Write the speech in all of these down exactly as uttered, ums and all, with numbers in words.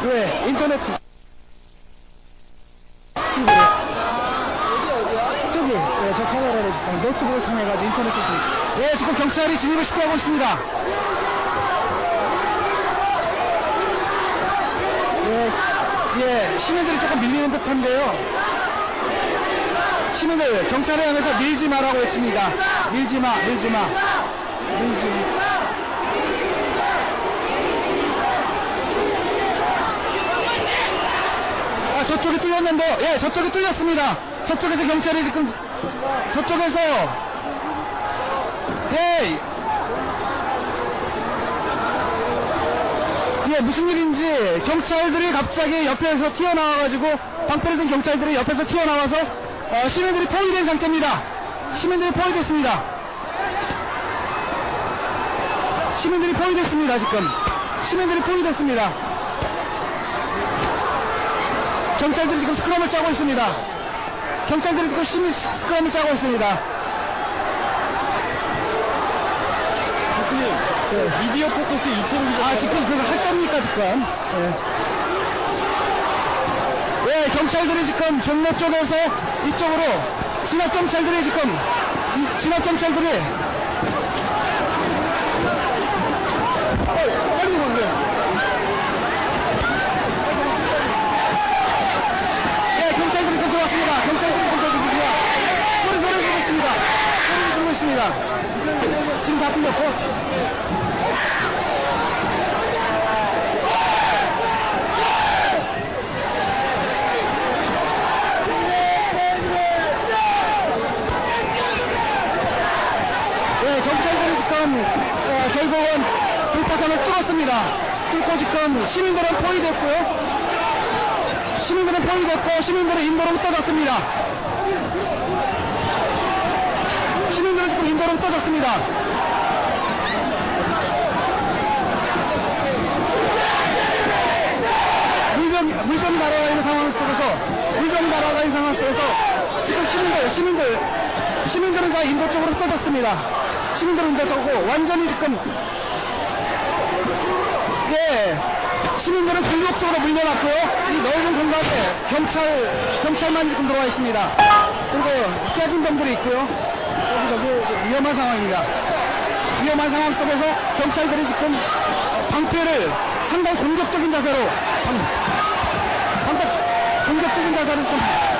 예, 인터넷. 어디 어디야? 저기, 예, 저 카메라를 지금 노트북을 통해가지고 인터넷을 지금. 예, 지금 경찰이 진입을 시도하고 있습니다. 예, 예, 시민들이 조금 밀리는 듯한데요. 시민들, 경찰을 향해서 밀지 마라고 외칩니다. 밀지 마, 밀지 마. 밀지 마. 아, 저쪽이 뚫렸는데, 예, 저쪽이 뚫렸습니다. 저쪽에서 경찰이 지금, 저쪽에서, 예, 예, 무슨 일인지 경찰들이 갑자기 옆에서 튀어나와가지고 방패를 든 경찰들이 옆에서 튀어나와서 어, 시민들이 포위된 상태입니다. 시민들이 포위됐습니다. 시민들이 포위됐습니다. 지금 시민들이 포위됐습니다. 경찰들이 지금 스크럼을 짜고 있습니다. 경찰들이 지금 시민 스크럼을 짜고 있습니다. 교수님, 저 미디어 포커스 이천오 기자. 아, 지금 그거 할 겁니까, 지금? 예. 예, 경찰들이 지금 종로 쪽에서 이쪽으로, 진압경찰들이 지금, 이 진압경찰들이, 어, 빨리 보세요. 예, 경찰들이 지금 들어왔습니다. 경찰들이 지금 들어왔습니다. 소리, 소리 지르고 있습니다. 소리 지르고 있습니다. 지금 다 뚫렸고. 경찰들이 지금 어, 결국은 돌파선을 뚫었습니다. 뚫고 지금 시민들은 포위됐고요. 시민들은 포위됐고 시민들은 인도로 흩어졌습니다. 시민들은 지금 인도로 흩어졌습니다. 물병, 물병이 날아가 있는 상황 속에서 물병이 날아가 있는 상황 속에서 지금 시민들, 시민들 시민들은 다 인도 쪽으로 흩어졌습니다. 시민들은 인도 쪽으로 완전히 지금 예 시민들은 불력 쪽으로 물려놨고요. 이 넓은 공간에 경찰 경찰만 지금 들어와 있습니다. 그리고 깨진 병들이 있고요. 여기저기 위험한 상황입니다. 위험한 상황 속에서 경찰들이 지금 방패를 상당히 공격적인 자세로 방패 공격적인 자세로 지금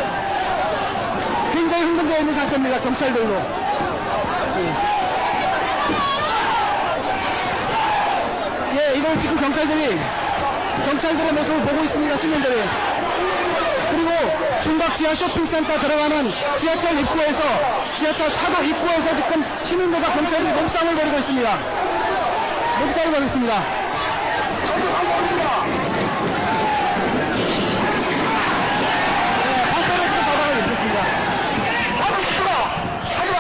굉장히 흥분되어 있는 상태입니다. 경찰들로. 예. 예, 이걸 지금 경찰들이 경찰들의 모습을 보고 있습니다. 시민들이. 그리고 중각 지하 쇼핑센터 들어가는 지하철 입구에서 지하철 차도 입구에서 지금 시민들과 경찰들이 몸싸움을 벌이고 있습니다. 몸싸움을 벌이고 있습니다. 네, 방패를 지금 바닥을 입혔습니다. 밥을 시키마 하지마!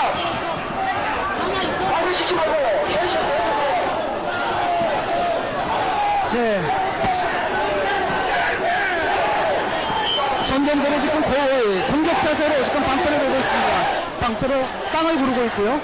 밥을 시키라고 제 전병들이 지금 거의 공격 자세로 지금 방패를 들고 있습니다. 방패로 땅을 구르고 있고요.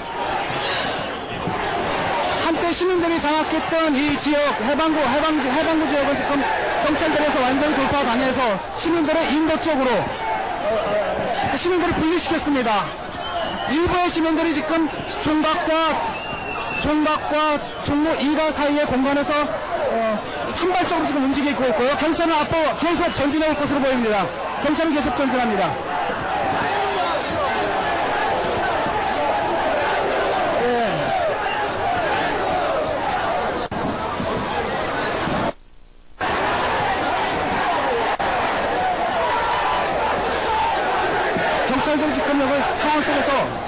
한때 시민들이 장악했던 이 지역 해방구 해방지 해방구 지역을 지금 경찰들에서 완전히 돌파당해서 시민들을 인도 쪽으로 어, 어, 시민들을 분리시켰습니다. 일부의 시민들이 지금 종각과 종각과 종로 이가 사이의 공간에서 어, 산발적으로 지금 움직이고 있고요. 경찰은 앞으로 계속 전진해 올 것으로 보입니다. 경찰은 계속 전진합니다. 예. 경찰들이 지금 여기 상황 속에서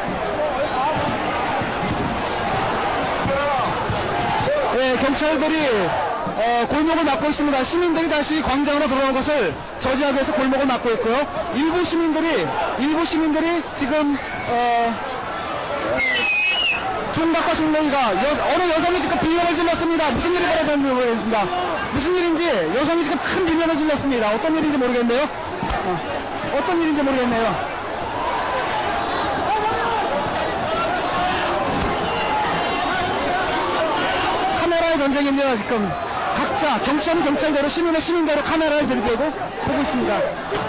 예, 경찰들이 어, 골목을 막고 있습니다. 시민들이 다시 광장으로 들어오는 것을 저지하기 위해서 골목을 막고 있고요. 일부 시민들이 일부 시민들이 지금 어, 총각과 총롱이가 어느 여성이 지금 비명을 질렀습니다. 무슨 일이 벌어졌는지 모르겠습니다. 무슨 일인지 여성이 지금 큰 비명을 질렀습니다. 어떤 일인지 모르겠네요. 어, 어떤 일인지 모르겠네요. 카메라의 전쟁입니다. 지금 각 자, 경찰은 경찰대로, 시민은 시민대로 카메라를 들이대고 보고 있습니다.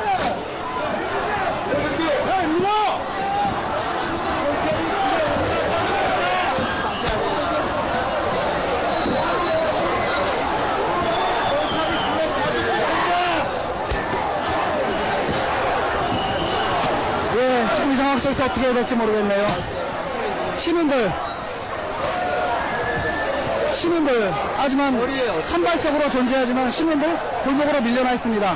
예, 지금 이 상황 속에서 어떻게 해야 될지 모르겠네요. 시민들, 시민들, 하지만 산발적으로 존재하지만 시민들 골목으로 밀려나 있습니다.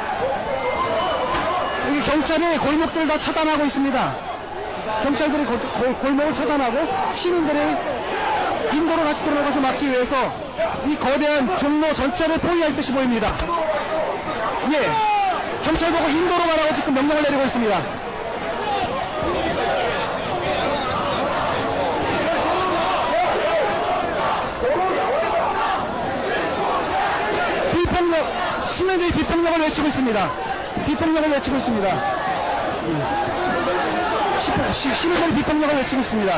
여기 경찰이 골목들을 다 차단하고 있습니다. 경찰들이 골, 골, 골목을 차단하고 시민들이 인도로 다시 들어오는 것을 막기 위해서 이 거대한 종로 전체를 포위할 듯이 보입니다. 예, 경찰 보고 인도로 가라고 지금 명령을 내리고 있습니다. 비폭력, 시민들이 비폭력을 외치고 있습니다. 비폭력을 외치고 있습니다. 시, 시, 시민들이 비폭력을 외치고 있습니다.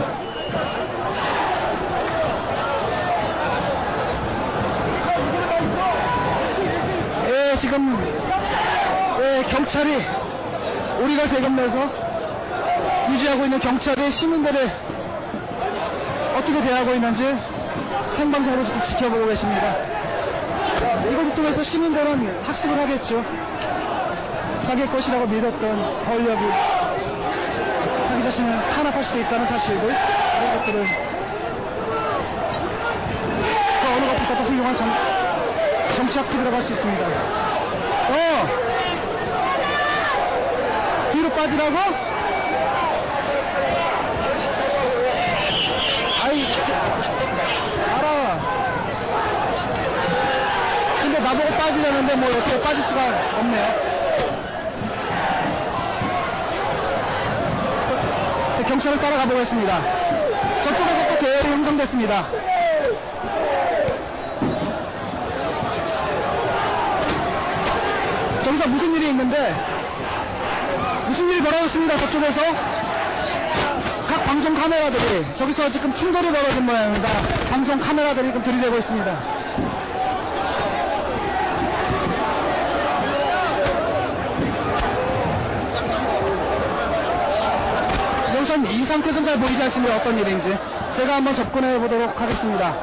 예, 지금 예, 경찰이 우리가 세금 내서 유지하고 있는 경찰이 시민들을 어떻게 대하고 있는지 생방송으로 지금 지켜보고 계십니다. 이것을 통해서 시민들은 학습을 하겠죠. 자기 것이라고 믿었던 권력이 자기 자신을 탄압할 수도 있다는 사실들, 이런 것들을 그 어느 것보다도 훌륭한 정, 정치학습이라고 할 수 있습니다. 어! 뒤로 빠지라고? 아이, 알아. 근데 나보고 빠지려는데 뭐 어떻게 빠질 수가 없네요. 경찰을 따라가 보겠습니다. 저쪽에서 또 대열이 형성됐습니다. 저기서 무슨 일이 있는데 무슨 일이 벌어졌습니다. 저쪽에서 각 방송 카메라들이 저기서 지금 충돌이 벌어진 모양입니다. 방송 카메라들이 지금 들이대고 있습니다. 우선 이 상태에서는 잘 보이지 않습니다. 어떤 일인지 제가 한번 접근해 보도록 하겠습니다.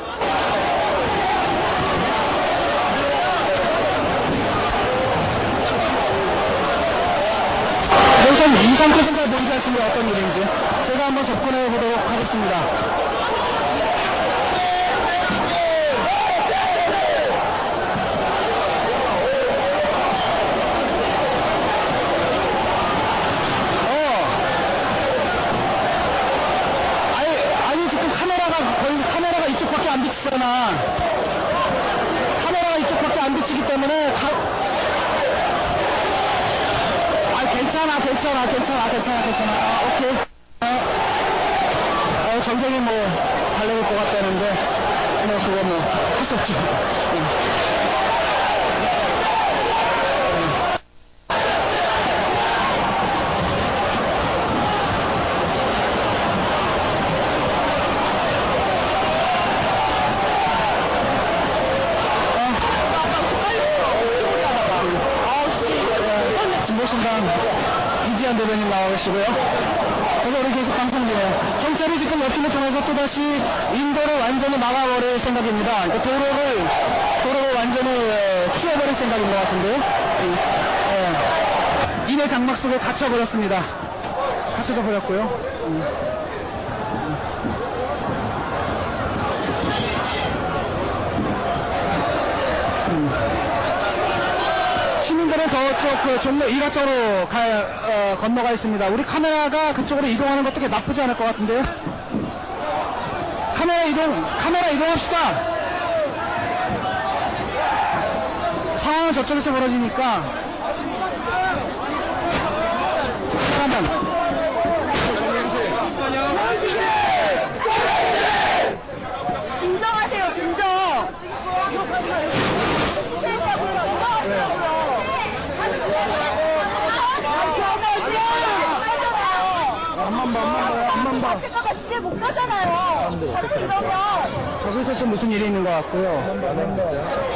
우선 이 상태에서는 잘 보이지 않습니다. 어떤 일인지 제가 한번 접근해 보도록 하겠습니다. 안 비치잖아. 카메라가 이쪽밖에 안 비치기 때문에 가... 아 괜찮아 괜찮아 괜찮아 괜찮아 괜찮아 아, 오케이. 아, 아, 전경이 뭐 달려올 것 같다는데 뭐 그거 뭐 할 수 없죠. 응. 진보신당 이지한 대변인 나와 계시고요. 저기 우리 계속 방송 중이에요. 경찰이 지금 옆길을 통해서 또다시 인도를 완전히 막아버릴 생각입니다. 그러니까 도로를, 도로를 완전히 치워버릴 생각인 것 같은데요. 예. 이내 장막 속에 갇혀버렸습니다. 갇혀져 버렸고요. 음. 시민들은 저쪽 그 종로 일가 쪽으로 가, 어, 건너가 있습니다. 우리 카메라가 그쪽으로 이동하는 것도 나쁘지 않을 것 같은데요. 카메라 이동, 카메라 이동합시다. 상황은 저쪽에서 벌어지니까. 잠깐만. 진정하세요, 진정. 앞만 봐, 앞만 봐, 앞만 봐. 아실까봐 집에 못 가잖아요. 자꾸 이러면. 저기서 좀 무슨 일이 있는 것 같고요.